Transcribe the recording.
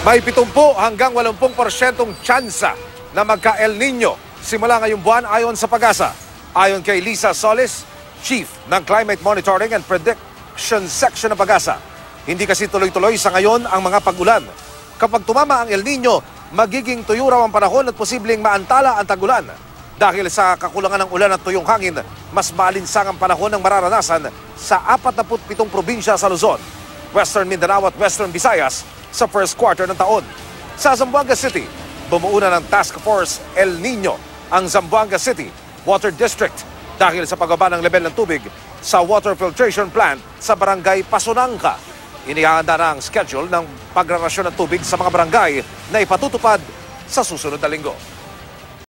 May 70 hanggang 80% tsansa na magka-El Niño simula ngayong buwan ayon sa PAGASA. Ayon kay Lisa Solis, Chief ng Climate Monitoring and Prediction Section ng PAGASA, hindi kasi tuloy-tuloy sa ngayon ang mga pag-ulan. Kapag tumama ang El Niño, magiging tuyo raw ang panahon at posibleng maantala ang tag-ulan. Dahil sa kakulangan ng ulan at tuyong hangin, mas maalinsang ang panahon ng mararanasan sa 47 probinsya sa Luzon, Western Mindanao at Western Visayas sa first quarter ng taon. Sa Zamboanga City, bumuo na ng Task Force El Niño ang Zamboanga City Water District dahil sa pagbaba ng level ng tubig sa water filtration plant sa barangay Pasunangka. Inihahanda na ang schedule ng pagrarasyon ng tubig sa mga barangay na ipatutupad sa susunod na linggo.